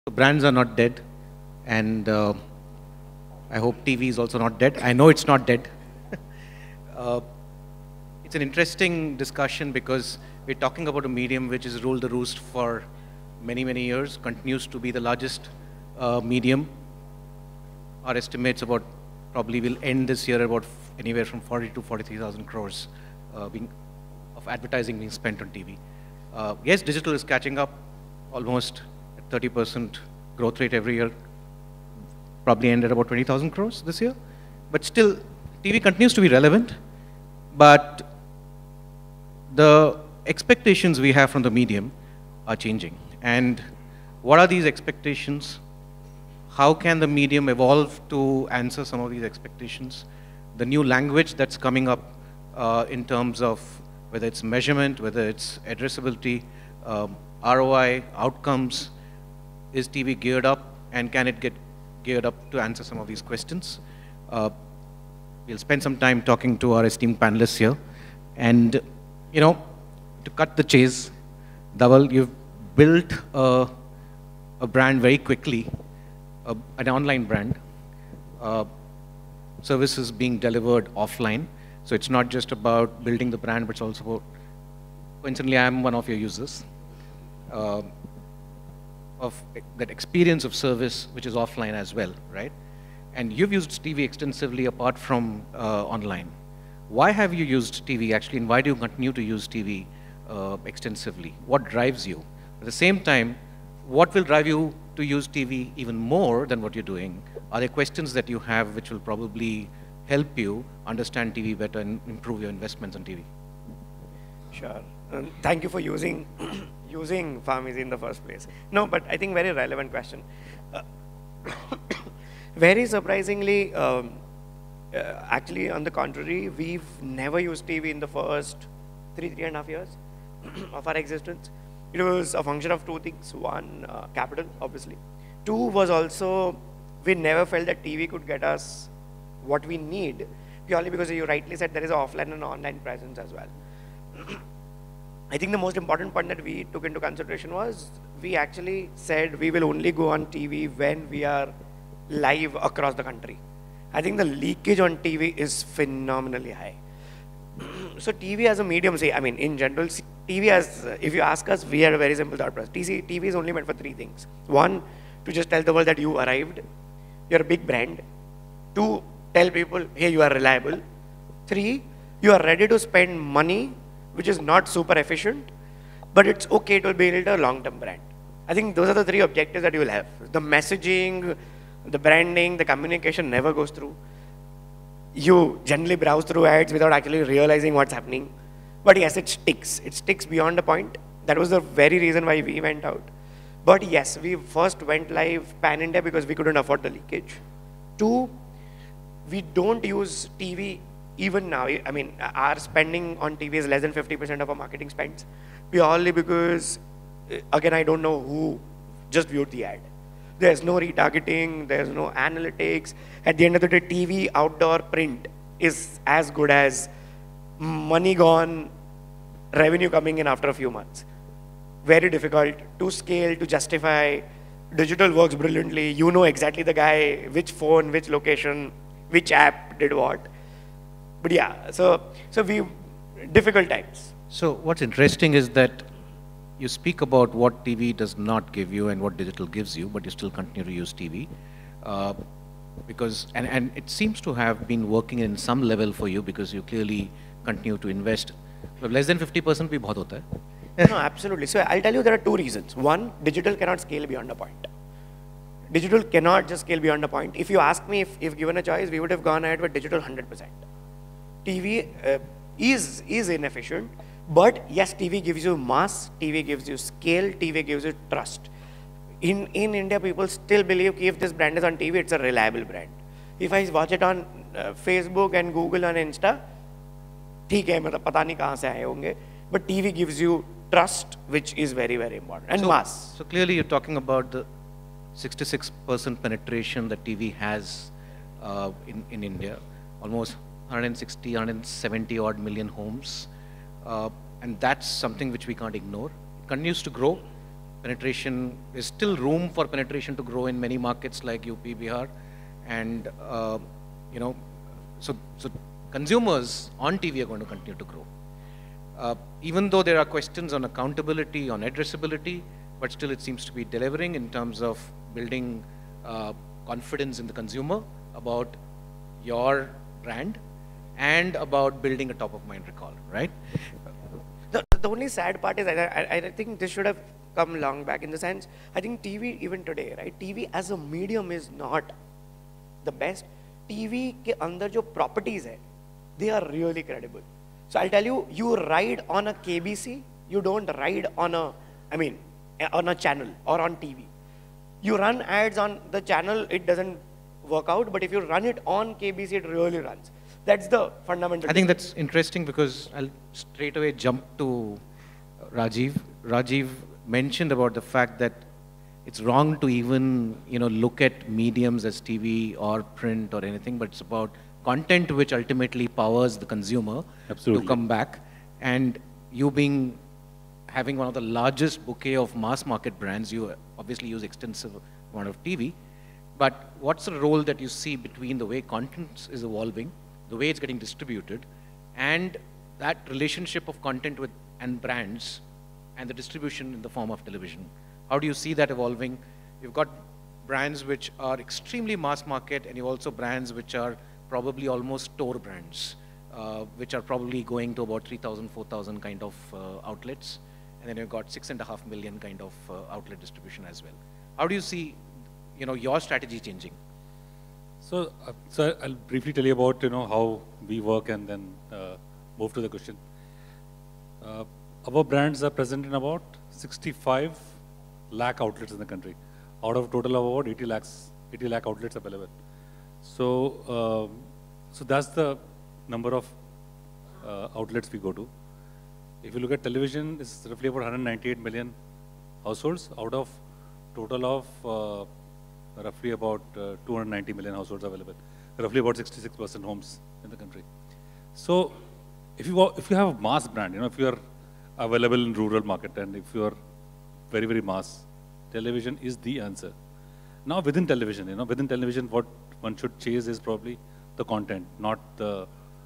So brands are not dead, and I hope TV is also not dead. I know it's not dead. uh, it's an interesting discussion because we're talking about a medium which has ruled the roost for many, many years, continues to be the largest medium. Our estimates about probably will end this year about anywhere from 40 to 43,000 crores of advertising being spent on TV. Yes, digital is catching up almost at 30% growth rate every year, probably end at about 20,000 crores this year. But still, TV continues to be relevant, but the expectations we have from the medium are changing. And what are these expectations? How can the medium evolve to answer some of these expectations? The new language that's coming up in terms of whether it's measurement, whether it's addressability, ROI, outcomes, is TV geared up, and can it get geared up to answer some of these questions? We'll spend some time talking to our esteemed panelists here. And, to cut the chase, Dhaval, you've built a brand very quickly, an online brand, services being delivered offline. So it's not just about building the brand, but it's also about, coincidentally, I'm one of your users, of that experience of service, which is offline as well, right? And you've used TV extensively apart from online. Why have you used TV actually, and why do you continue to use TV extensively? What drives you? At the same time, what will drive you to use TV even more than what you're doing? Are there questions that you have which will probably help you understand TV better and improve your investments on TV? Sure. Thank you for using using pharmacy in the first place. No, but I think very relevant question. Very surprisingly, actually on the contrary, we've never used TV in the first three and a half years of our existence. It was a function of two things. One, capital, obviously. Two was also, we never felt that TV could get us what we need, purely because you rightly said there is an offline and online presence as well. I think the most important point that we took into consideration was, we actually said we will only go on TV when we are live across the country. I think the leakage on TV is phenomenally high. So TV as a medium, say, I mean, in general, TV as, if you ask us, we had a very simple thought process. TV is only meant for three things. One, to just tell the world that you arrived, you're a big brand. Two, tell people, hey, you are reliable. Three, you are ready to spend money, which is not super efficient, but it's okay to build a long-term brand. I think those are the three objectives that you will have. The messaging, the branding, the communication never goes through. You generally browse through ads without actually realizing what's happening. But yes, it sticks. It sticks beyond a point. That was the very reason why we went out. But yes, we first went live pan-India because we couldn't afford the leakage. Two, we don't use TV even now. I mean, our spending on TV is less than 50% of our marketing spends, purely because, again, I don't know who just viewed the ad. There's no retargeting, there's no analytics. At the end of the day, TV, outdoor, print is as good as money gone, revenue coming in after a few months. Very difficult to scale, to justify. Digital works brilliantly. You know exactly the guy, which phone, which location, which app did what. But yeah, so we, difficult times. So what's interesting is that you speak about what TV does not give you and what digital gives you, but you still continue to use TV. Because, and it seems to have been working in some level for you because you clearly continue to invest. But less than 50% bhi bahut hota hai. No, absolutely. So I'll tell you there are two reasons. One, digital cannot scale beyond a point. Digital cannot just scale beyond a point. If you ask me if given a choice, we would have gone ahead with digital 100%. TV is inefficient, but yes, TV gives you mass, TV gives you scale, TV gives you trust. In India, people still believe if this brand is on TV, it's a reliable brand. If I watch it on Facebook and Google and Insta, ठीक है, मतलब पता नहीं कहाँ से आए होंगे, but TV gives you trust, which is very, very important, and mass. So clearly you're talking about the 66% penetration that TV has in India, almost 160, 170 odd million homes. And that's something which we can't ignore. It continues to grow. penetration, there's still room for penetration to grow in many markets like UP, Bihar, and you know, so consumers on TV are going to continue to grow. Even though there are questions on accountability, on addressability, but still it seems to be delivering in terms of building confidence in the consumer about your brand and about building a top-of-mind recall, right? The only sad part is I think this should have come long back, in the sense, I think TV even today, right? TV as a medium is not the best. TV के अंदर जो properties है, they are really credible. So I'll tell you, you ride on a KBC, you don't ride on a, on a channel or on TV. You run ads on the channel, it doesn't work out, but if you run it on KBC, it really runs. That's the fundamental. I think that's interesting because I'll straight away jump to Rajiv. Rajiv mentioned about the fact that it's wrong to even look at mediums as TV or print or anything, but it's about content which ultimately powers the consumer to come back. And you having one of the largest bouquet of mass market brands, you obviously use extensive amount of TV. But what's the role that you see between the way content is evolving, the way it's getting distributed, and that relationship of content and brands and the distribution in the form of television? How do you see that evolving? You've got brands which are extremely mass market, and you've also brands which are probably almost store brands, which are probably going to about 3,000, 4,000 kind of outlets. And then you've got 6.5 million kind of outlet distribution as well. How do you see your strategy changing? So I'll briefly tell you about how we work and then move to the question. Our brands are present in about 65 lakh outlets in the country, out of total of about 80 lakh outlets available. So that's the number of outlets we go to. If you look at television, it's roughly about 198 million households out of total of roughly about 290 million households available, roughly about 66% homes in the country. So if you have a mass brand, if you are available in rural market and if you are very, very mass, television is the answer. Now within television, what one should chase is probably the content, not the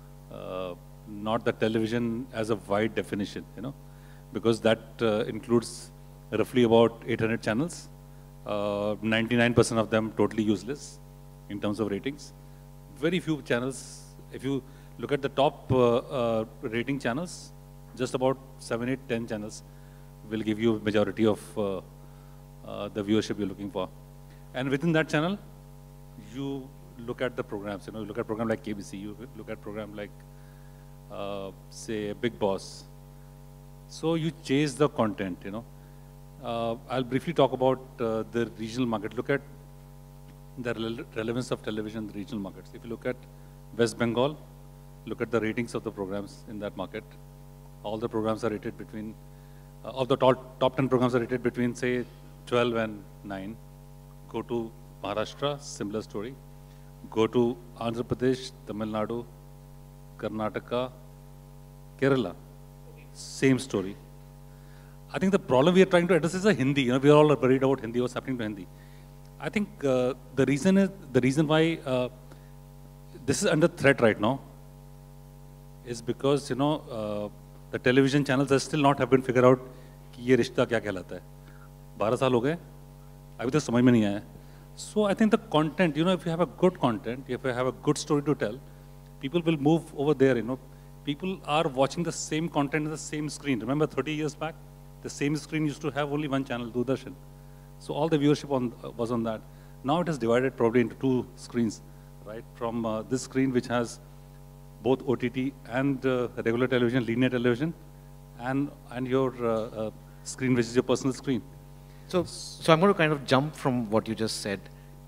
television as a wide definition, because that includes roughly about 800 channels, 99% of them totally useless in terms of ratings. Very few channels. If you look at the top rating channels, just about 7, 8, 10 channels will give you majority of the viewership you're looking for. And within that channel, you look at the programs. You look at program like KBC, you look at program like say Big Boss. So you chase the content. I'll briefly talk about the regional market. Look at the relevance of television in the regional markets. If you look at West Bengal, look at the ratings of the programs in that market. All the programs are rated between, of the top 10 programs are rated between, say, 12 and 9. Go to Maharashtra, similar story. Go to Andhra Pradesh, Tamil Nadu, Karnataka, Kerala, same story. I think the problem we are trying to address is the Hindi. We are all worried about Hindi, what's happening to Hindi. I think the reason why this is under threat right now is because the television channels have still not have been figured out कि ये रिश्ता क्या कहलाता है. 12 साल हो गए, अभी तक समझ में नहीं आया. So I think the content, if you have a good content, if you have a good story to tell, people will move over there. People are watching the same content on the same screen. Remember 30 years back, the same screen used to have only one channel, Doordarshan. So all the viewership was on that. Now it is divided probably into two screens, right? From this screen which has both OTT and regular television, linear television, and your screen which is your personal screen. So I'm going to kind of jump from what you just said.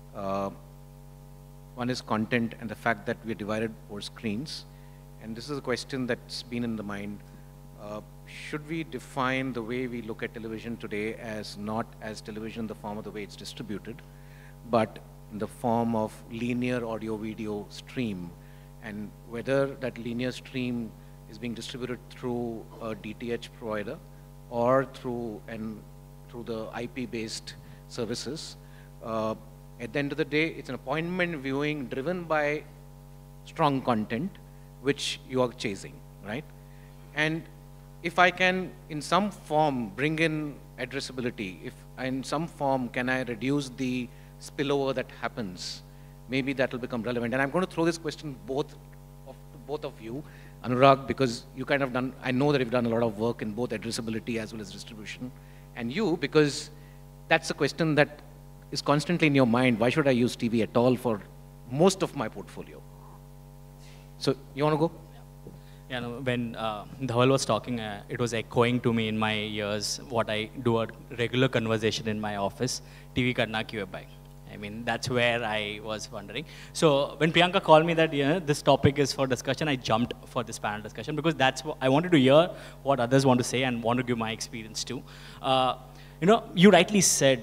One is content and the fact that we're divided over screens. And this is a question that's been in the mind. Should we define the way we look at television today as not as television in the form of the way it's distributed, but in the form of linear audio-video stream, and whether that linear stream is being distributed through a DTH provider or through an through the IP-based services. At the end of the day, it's an appointment viewing driven by strong content, which you are chasing, right? And if I can, in some form, bring in addressability, if in some form can I reduce the spillover that happens, maybe that will become relevant. And I'm going to throw this question to both of you, Anurag, because you kind of done, I know that you've done a lot of work in both addressability as well as distribution, and you, because that's a question that is constantly in your mind. Why should I use TV at all for most of my portfolio? So you want to go? Yeah, no, when Dhawal was talking, it was echoing to me in my ears what I do a regular conversation in my office, TV karna kyun hai bhai? I mean, that's where I was wondering. So when Priyanka called me that this topic is for discussion, I jumped for this panel discussion because that's what I wanted to hear what others want to say and want to give my experience too. You rightly said,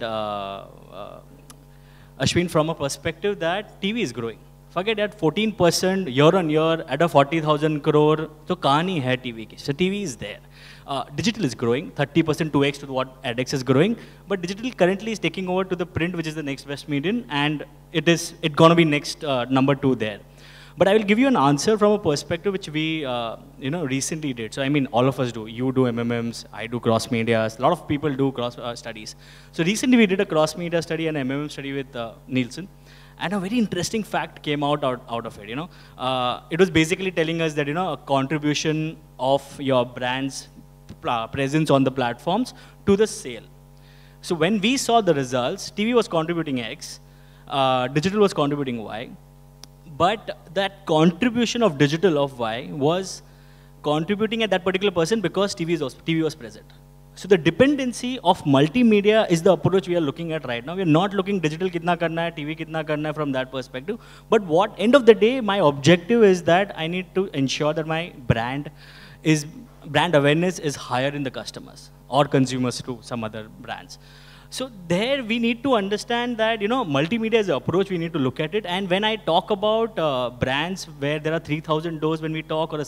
Ashwin, from a perspective that TV is growing. Forget that 14% year on year at a 40,000 crore, so kahani hai TV ki. So TV is there. Digital is growing, 30% 2x to what edX is growing, but digital currently is taking over to the print, which is the next best medium, and it's gonna be next number 2 there. But I will give you an answer from a perspective which we recently did. So I mean, all of us do. You do MMMs, I do cross medias. A lot of people do cross studies. So recently we did a cross media study and MMM study with Nielsen. And a very interesting fact came out of it. It was basically telling us that a contribution of your brand's presence on the platforms to the sale. So when we saw the results, TV was contributing X, digital was contributing Y, but that contribution of digital of Y was contributing at that particular person because TV was present. So the dependency of multimedia is the approach we are looking at right now. We are not looking digital kitna karna hai, TV kitna karna hai from that perspective. But end of the day, my objective is that I need to ensure that my brand awareness is higher in the customers or consumers to some other brands. So there we need to understand that, multimedia is the approach, we need to look at it. And when I talk about brands where there are 3,000 doors when we talk, or a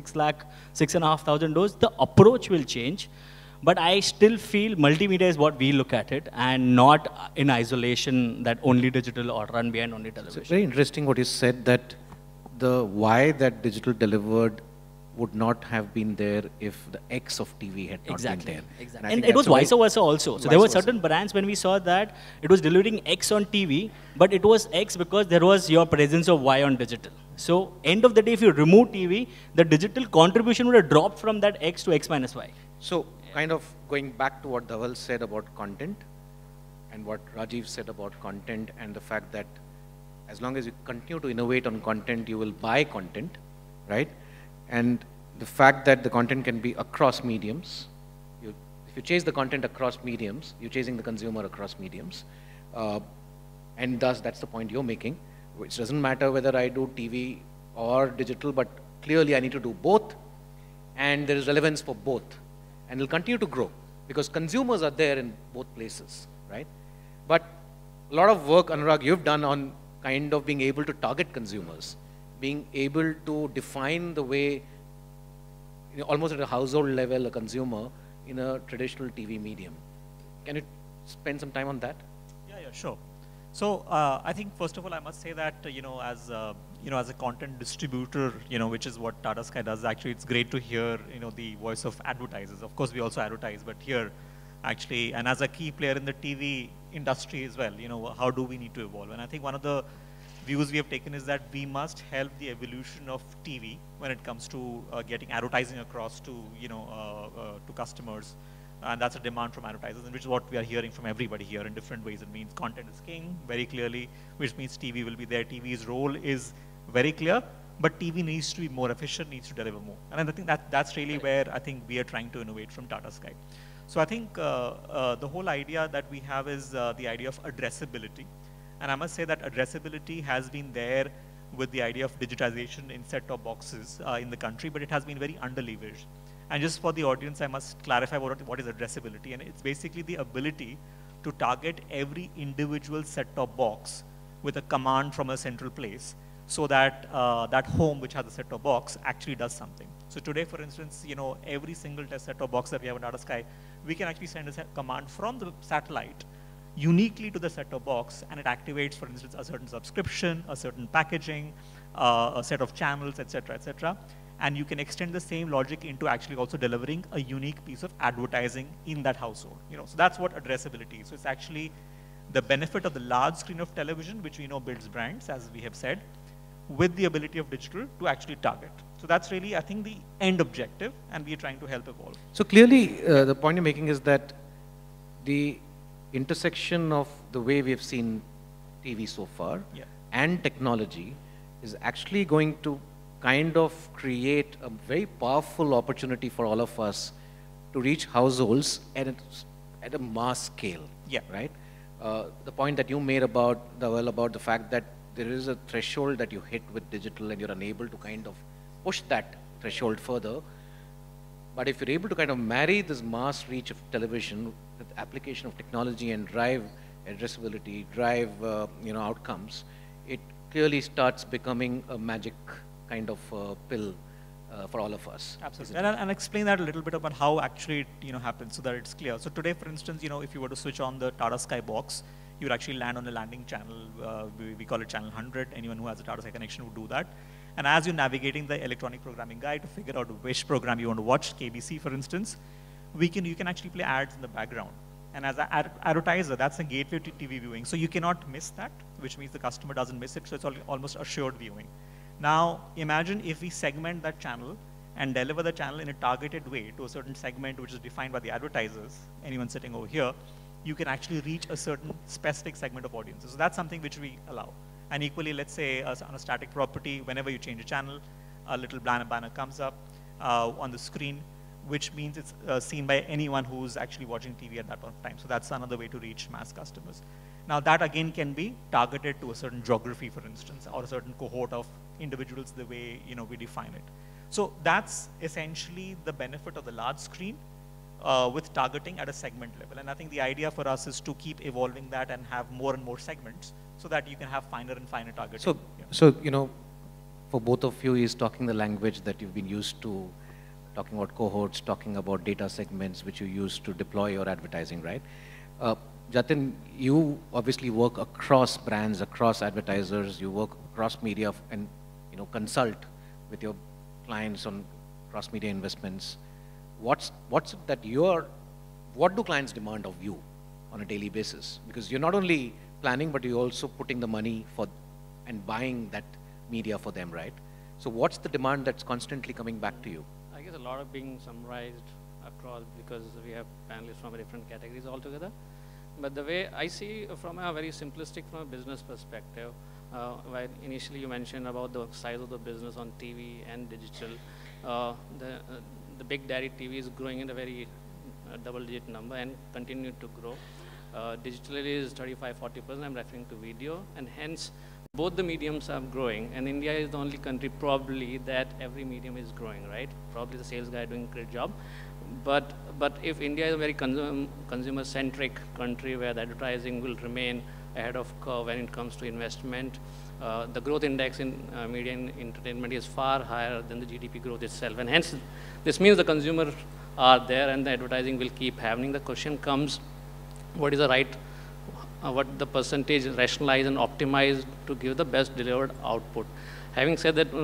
6,500 doors, the approach will change. But I still feel multimedia is what we look at it, and not in isolation that only digital or run behind only television. So very interesting what you said, that the why that digital delivered would not have been there if the X of TV had not been there. Exactly. And it was vice versa also. So there were certain brands when we saw that it was delivering X on TV, but it was X because there was your presence of Y on digital. So end of the day, if you remove TV, the digital contribution would have dropped from that X to X minus Y. So kind of going back to what Dhawal said about content and what Rajiv said about content, and the fact that as long as you continue to innovate on content, you will buy content, right? And the fact that the content can be across mediums. If you chase the content across mediums, you're chasing the consumer across mediums. And thus, that's the point you're making, which doesn't matter whether I do TV or digital, but clearly I need to do both, and there is relevance for both. And it'll continue to grow because consumers are there in both places, right? But a lot of work, Anurag, you've done on kind of being able to target consumers, being able to define the way, almost at a household level, a consumer in a traditional TV medium. Can you spend some time on that? Yeah, sure. So I think first of all, I must say that as a content distributor, which is what Tata Sky does. Actually, it's great to hear the voice of advertisers. Of course, we also advertise, but here, actually, and as a key player in the TV industry as well, how do we need to evolve? And I think one of the views we have taken is that we must help the evolution of TV when it comes to getting advertising across to to customers. And that's a demand from advertisers, and which is what we are hearing from everybody here in different ways. It means content is king, very clearly, which means TV will be there. TV's role is very clear, but TV needs to be more efficient, needs to deliver more. And I think that's really where I think we are trying to innovate from Tata Sky. So I think the whole idea that we have is the idea of addressability. And I must say that addressability has been there with the idea of digitization in set-top boxes in the country, but it has been very under-leveraged. And just for the audience, I must clarify what is addressability. And it's basically the ability to target every individual set-top box with a command from a central place so that that home which has a set-top box actually does something. So today, for instance, every single test set-top box that we have in Tata Sky, we can actually send a command from the satellite uniquely to the set-top box, and it activates, for instance, a certain subscription, a certain packaging, a set of channels, etc., etc. And you can extend the same logic into actually also delivering a unique piece of advertising in that household. So that's what addressability is. So it's actually the benefit of the large screen of television, which we know builds brands, as we have said, with the ability of digital to actually target. So that's really, I think, the end objective, and we are trying to help evolve. So clearly, the point you're making is that the intersection of the way we have seen TV so far and technology is actually going to kind of create a very powerful opportunity for all of us to reach households at a mass scale. Right? The point that you made about the fact that there is a threshold that you hit with digital and you're unable to kind of push that threshold further. But if you're able to kind of marry this mass reach of television with application of technology and drive addressability, drive outcomes, it clearly starts becoming a magic kind of pill for all of us. Absolutely. And I'll explain that a little bit about how actually it happens so that it's clear. So today, for instance, if you were to switch on the Tata Sky box, you would actually land on a landing channel. We call it channel 100. Anyone who has a Tata Sky connection would do that. And as you're navigating the electronic programming guide to figure out which program you want to watch, KBC for instance, you can actually play ads in the background. And as an advertiser, that's a gateway to TV viewing. So you cannot miss that, which means the customer doesn't miss it. So it's almost assured viewing. Now, imagine if we segment that channel and deliver the channel in a targeted way to a certain segment which is defined by the advertisers, anyone sitting over here, you can actually reach a certain specific segment of audiences. So that's something which we allow. And equally, let's say on a static property, whenever you change a channel, a little banner comes up on the screen, which means it's seen by anyone who's actually watching TV at that point of time. So that's another way to reach mass customers. Now that again can be targeted to a certain geography, for instance, or a certain cohort of individuals the way we define it. So that's essentially the benefit of the large screen with targeting at a segment level. And I think the idea for us is to keep evolving that and have more and more segments so that you can have finer and finer targeting. So for both of you, he's talking the language that you've been used to, talking about cohorts, talking about data segments which you use to deploy your advertising, right? Jatin, you obviously work across brands, across advertisers, you work across media and consult with your clients on cross-media investments. What's it that what do clients demand of you on a daily basis? Because you're not only planning, but you're also putting the money for and buying that media for them, right? So what's the demand that's constantly coming back to you? I guess a lot of being summarized across because we have panelists from different categories altogether. But the way I see from a very simplistic, from a business perspective, while initially you mentioned about the size of the business on TV and digital, the big daddy TV is growing in a very double-digit number and continue to grow. Digitally is 35–40%, I'm referring to video, and hence both the mediums are growing, and India is the only country probably that every medium is growing, right? Probably the sales guy doing a great job. But if India is a very consumer-centric country where the advertising will remain ahead of curve when it comes to investment, the growth index in media and entertainment is far higher than the GDP growth itself. And hence, this means the consumers are there and the advertising will keep happening. The question comes, what is the right, what the percentage rationalized and optimized to give the best delivered output. Having said that,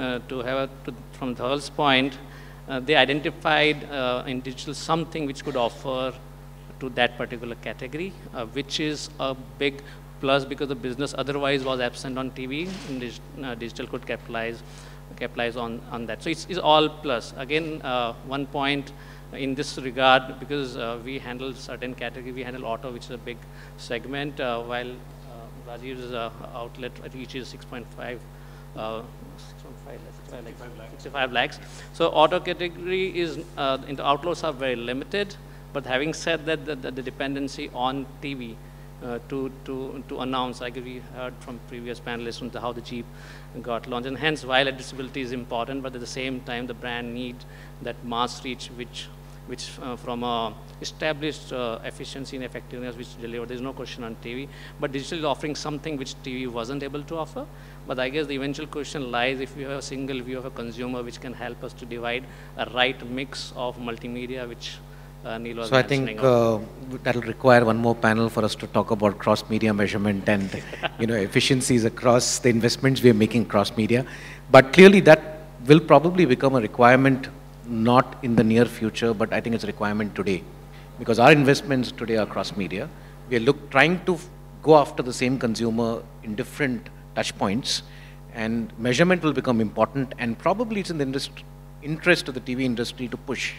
from Dhal's point, they identified in digital something which could offer to that particular category, which is a big plus because the business otherwise was absent on TV, and digital could capitalize on that. So it's all plus. Again, one point in this regard, because we handle certain category, we handle auto, which is a big segment, while Rajiv's outlet reaches 65 lakhs. So auto category is, in the outlets are very limited, but having said that, the dependency on TV to announce, like we heard from previous panelists on how the Jeep got launched, and hence while addressability is important, but at the same time the brand need that mass reach, which which from established efficiency and effectiveness which deliver. There's no question on TV, but digital is offering something which TV wasn't able to offer. But I guess the eventual question lies if you have a single view of a consumer which can help us to divide a right mix of multimedia, which Neil was So I think that'll require one more panel for us to talk about cross-media measurement and efficiencies across the investments we are making cross-media. But clearly that will probably become a requirement not in the near future, but I think it's a requirement today. Because our investments today are cross-media. We are trying to go after the same consumer in different touch points, and measurement will become important, and probably it's in the interest of the TV industry to push.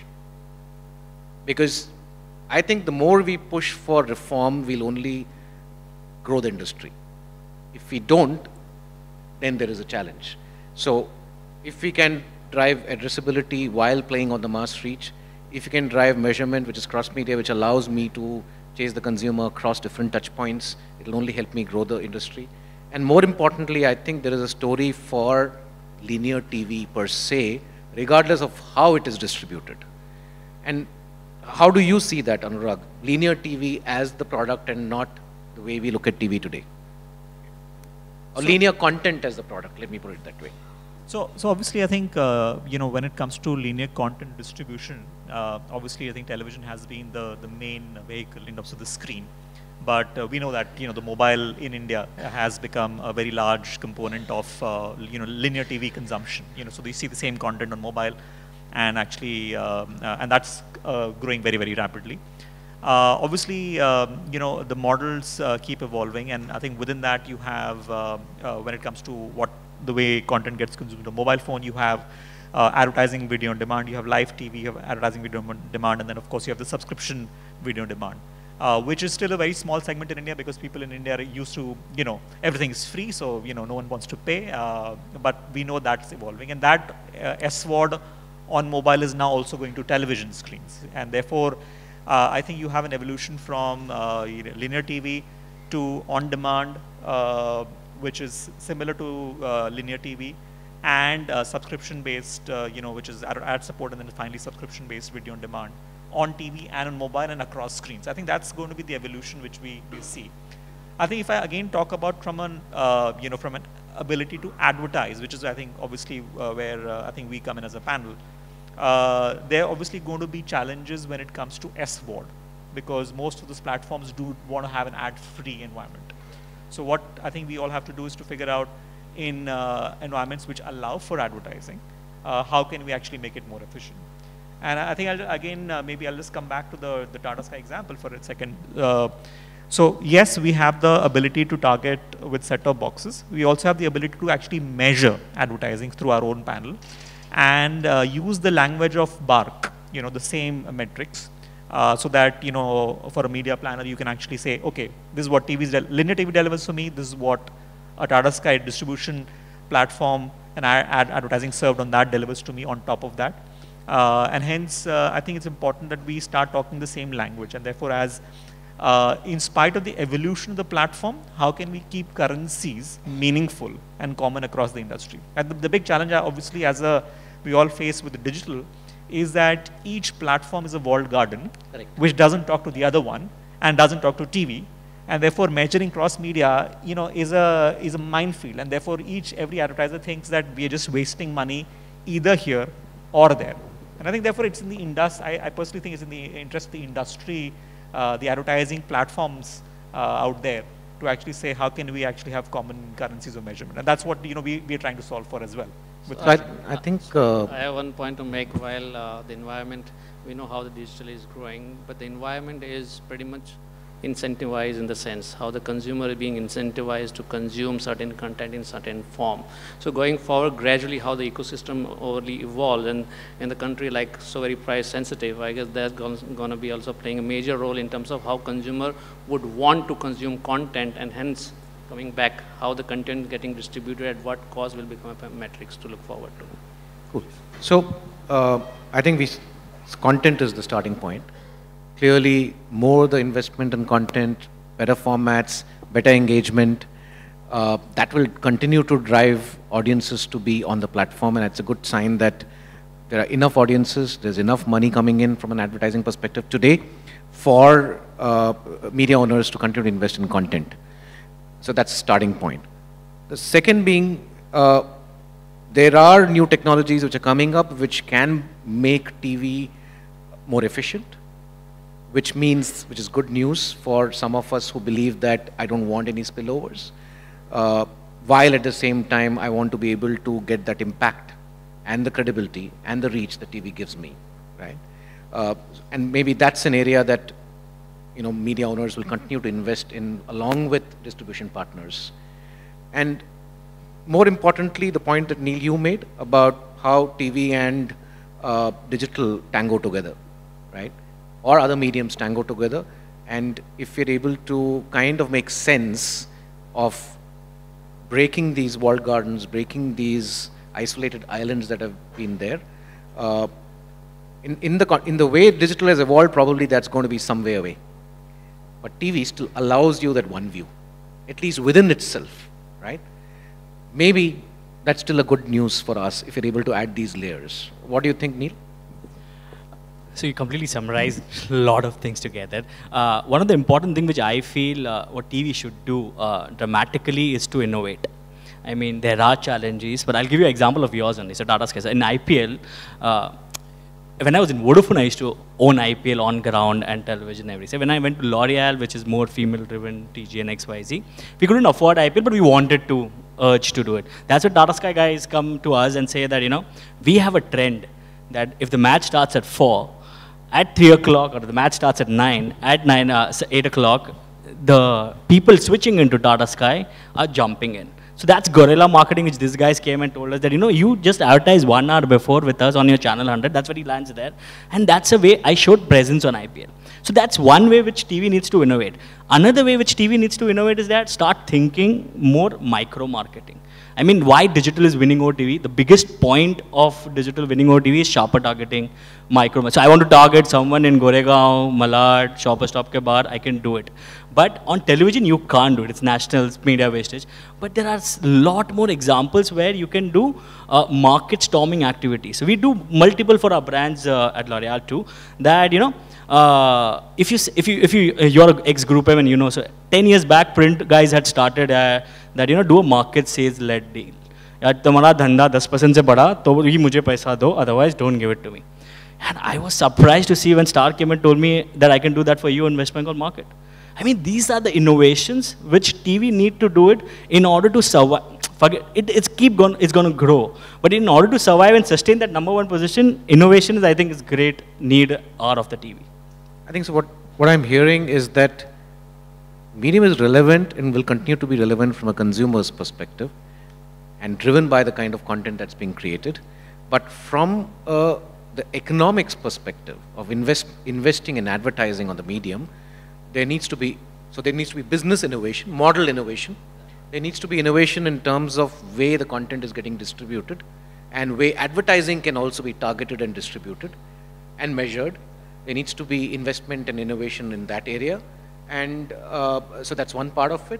Because I think the more we push for reform, we'll only grow the industry. If we don't, then there is a challenge. So if we can drive addressability while playing on the mass reach, if you can drive measurement, which is cross-media, which allows me to chase the consumer across different touch points, it'll only help me grow the industry. And more importantly, I think there is a story for linear TV per se, regardless of how it is distributed. And how do you see that, Anurag? Linear TV as the product and not the way we look at TV today? Or linear content as the product, let me put it that way. So obviously I think, when it comes to linear content distribution, obviously I think television has been the main vehicle in terms of the screen. But we know that, the mobile in India has become a very large component of, linear TV consumption. So we see the same content on mobile, and actually, and that's growing very, very rapidly. Obviously, the models keep evolving, and I think within that you have, when it comes to the way content gets consumed on mobile phone, you have advertising video on demand, you have live TV, you have advertising video on demand, and then of course you have the subscription video on demand. Which is still a very small segment in India because people in India are used to, everything is free, so, no one wants to pay. But we know that's evolving, and that SVOD on mobile is now also going to television screens. And therefore, I think you have an evolution from linear TV to on-demand, which is similar to linear TV, and subscription-based, which is ad support, and then finally subscription-based video on demand on TV and on mobile and across screens. I think that's going to be the evolution which we see. I think if I again talk about from an ability to advertise, which is I think obviously where I think we come in as a panel, there are obviously going to be challenges when it comes to SVOD, because most of those platforms do want to have an ad-free environment. So what I think we all have to do is to figure out in environments which allow for advertising, how can we actually make it more efficient? And I think maybe I'll just come back to the Tata Sky example for a second. So yes, we have the ability to target with set-top boxes. We also have the ability to actually measure advertising through our own panel and use the language of BARC, the same metrics, so that, for a media planner, you can actually say, okay, this is what linear TV delivers for me, this is what a Tata Sky distribution platform and advertising served on that delivers to me on top of that. And hence, I think it's important that we start talking the same language. And therefore, in spite of the evolution of the platform, how can we keep currencies meaningful and common across the industry? And the big challenge, obviously, we all face with the digital, is that each platform is a walled garden, correct, which doesn't talk to the other one and doesn't talk to TV. And therefore, measuring cross-media, is a minefield. And therefore, every advertiser thinks that we are just wasting money either here or there. And I think therefore it's in the industry, I personally think it's in the interest of the industry, the advertising platforms out there, to actually say how can we actually have common currencies of measurement. And that's what we are trying to solve for as well. So I think I have one point to make. While the environment, we know how the digital is growing, but the environment is pretty much incentivized in the sense how the consumer is being incentivized to consume certain content in certain form. So going forward, gradually how the ecosystem overly evolves, and in the country like so very price sensitive, I guess that's going to be also playing a major role in terms of how consumer would want to consume content, and hence coming back how the content getting distributed at what cost will become a metrics to look forward to. Cool. So I think content is the starting point. Clearly, more the investment in content, better formats, better engagement, that will continue to drive audiences to be on the platform, and it's a good sign that there are enough audiences, there's enough money coming in from an advertising perspective today for media owners to continue to invest in content. So that's the starting point. The second being, there are new technologies which are coming up which can make TV more efficient, which is good news for some of us who believe that I don't want any spillovers, while at the same time I want to be able to get that impact and the credibility and the reach that TV gives me, right? And maybe that's an area that media owners will continue to invest in along with distribution partners. And more importantly, the point that Neil, you made about how TV and digital tango together, right? Or other mediums tango together. And if you're able to kind of make sense of breaking these walled gardens, breaking these isolated islands that have been there, in the way digital has evolved, probably that's going to be some way away. But TV still allows you that one view, at least within itself, right? Maybe that's still a good news for us if you're able to add these layers. What do you think, Neil? So you completely summarized a lot of things together. One of the important things which I feel what TV should do dramatically is to innovate. I mean, there are challenges, but I'll give you an example of yours only. So Tata Sky, in IPL, when I was in Vodafone, I used to own IPL on ground and television every day. When I went to L'Oreal, which is more female-driven, TG and XYZ, we couldn't afford IPL, but we wanted to urge to do it. That's what Tata Sky guys come to us and say that, we have a trend that if the match starts at 4, at 3 o'clock, or the match starts at 9, at 8 o'clock, the people switching into Tata Sky are jumping in. So that's guerrilla marketing, which these guys came and told us that, you just advertise 1 hour before with us on your channel 100. That's where he lands there. And that's a way I showed presence on IPL. So that's one way which TV needs to innovate. Another way which TV needs to innovate is that start thinking more micro marketing. I mean, why digital is winning over TV? The biggest point of digital winning over TV is sharper targeting, micro. So I want to target someone in Goregaon, Malad, Shoppers Stop ke bar, I can do it. But on television, you can't do it. It's national media wastage. But there are a lot more examples where you can do market storming activities. So we do multiple for our brands at L'Oreal too. That if you're an ex-group and so 10 years back, print guys had started that do a market sales led deal. तुम्हारा धंधा 10% से बढ़ा तो ही मुझे पैसा दो, otherwise don't give it to me. And I was surprised to see when Star came and told me that I can do that for you in West Bengal market. I mean, these are the innovations which TV need to do it in order to survive. Forget it's going to grow, but in order to survive and sustain that #1 position, innovation is, I think, is great need out of the TV. I think so. What I'm hearing is that medium is relevant and will continue to be relevant from a consumer's perspective, and driven by the kind of content that's being created. But from the economics perspective of investing in advertising on the medium, there needs to be business innovation, model innovation. There needs to be innovation in terms of way the content is getting distributed, and way advertising can also be targeted and distributed and measured. There needs to be investment and innovation in that area, and so that's one part of it.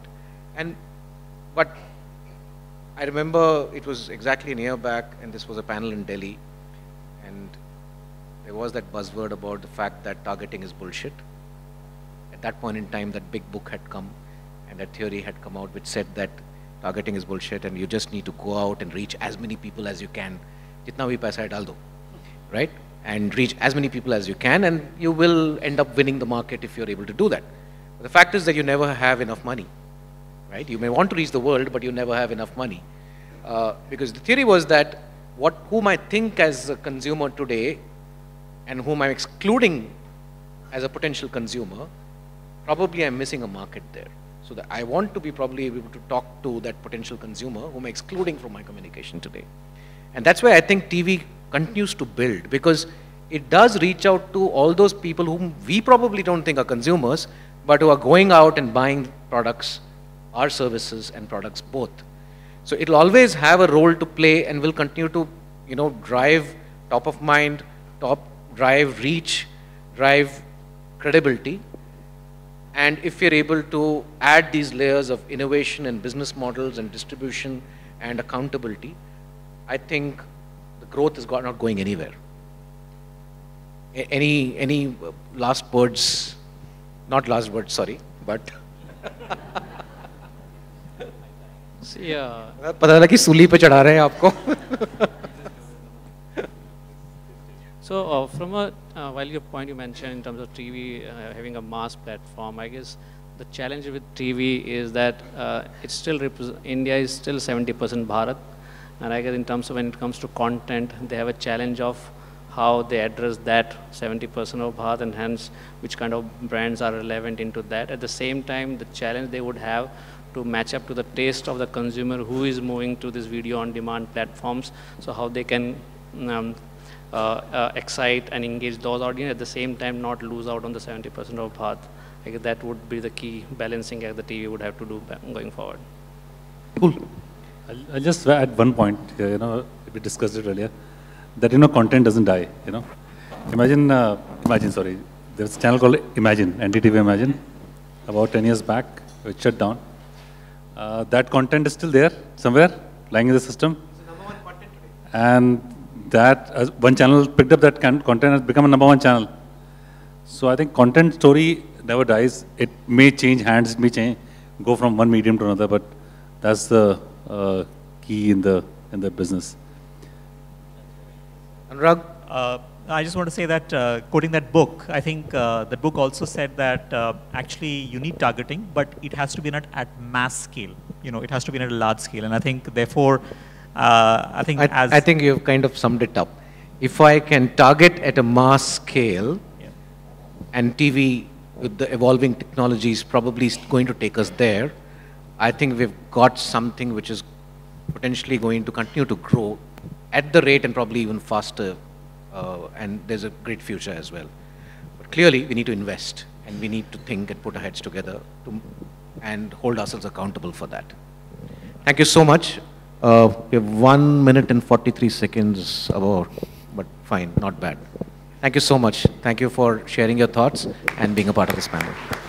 But I remember it was exactly a year back, and this was a panel in Delhi, and there was that buzzword about the fact that targeting is bullshit. At that point in time, that big book had come, and that theory had come out which said that targeting is bullshit, and you just need to go out and reach as many people as you can. Jitna bhi paisa hai dal do, right? And reach as many people as you can, and you will end up winning the market if you're able to do that. But the fact is that you never have enough money, right? You may want to reach the world, but you never have enough money. Because the theory was that whom I think as a consumer today, and whom I'm excluding as a potential consumer, probably I'm missing a market there. So that I want to be probably able to talk to that potential consumer whom I'm excluding from my communication today. And that's why I think TV continues to build, because it does reach out to all those people whom we probably don't think are consumers, but who are going out and buying products, our services and products both. So it'll always have a role to play, and will continue to, drive top of mind, drive reach, drive credibility. And if you're able to add these layers of innovation and business models and distribution and accountability, I think the growth is not going anywhere. Any last words? Not last words, sorry, but. See, पता लगा कि सूली पे चढ़ा रहे हैं आपको. So from a, while your point you mentioned in terms of TV having a mass platform, I guess the challenge with TV is that it's still India is still 70% Bharat, and I guess in terms of when it comes to content, they have a challenge of how they address that 70% of Bharat, and hence which kind of brands are relevant into that. At the same time, the challenge they would have to match up to the taste of the consumer who is moving to these video on demand platforms, so how they can excite and engage those audience, at the same time not lose out on the 70% of Bharat. I guess that would be the key balancing act the TV would have to do going forward. Cool. I'll just add one point here, you know, we discussed it earlier, that, you know, content doesn't die, you know. Imagine, sorry, there's a channel called Imagine, NDTV Imagine, about 10 years back, it shut down. That content is still there, somewhere, lying in the system. It's the number one content today. And that, one channel picked up that content and has become a #1 channel. So I think content story never dies. It may change hands, it may change, go from one medium to another, but that's the key in the business. Anurag? I just want to say that quoting that book, I think that book also said that actually you need targeting, but it has to be not at mass scale. You know, it has to be at a large scale, and I think therefore, I think you've kind of summed it up. If I can target at a mass scale, yeah. and TV with the evolving technologies probably is going to take us there, I think we've got something which is potentially going to continue to grow at the rate and probably even faster, and there's a great future as well. But clearly, we need to invest, and we need to think and put our heads together and hold ourselves accountable for that. Thank you so much. We have 1 minute and 43 seconds about, but fine, not bad. Thank you so much. Thank you for sharing your thoughts and being a part of this panel.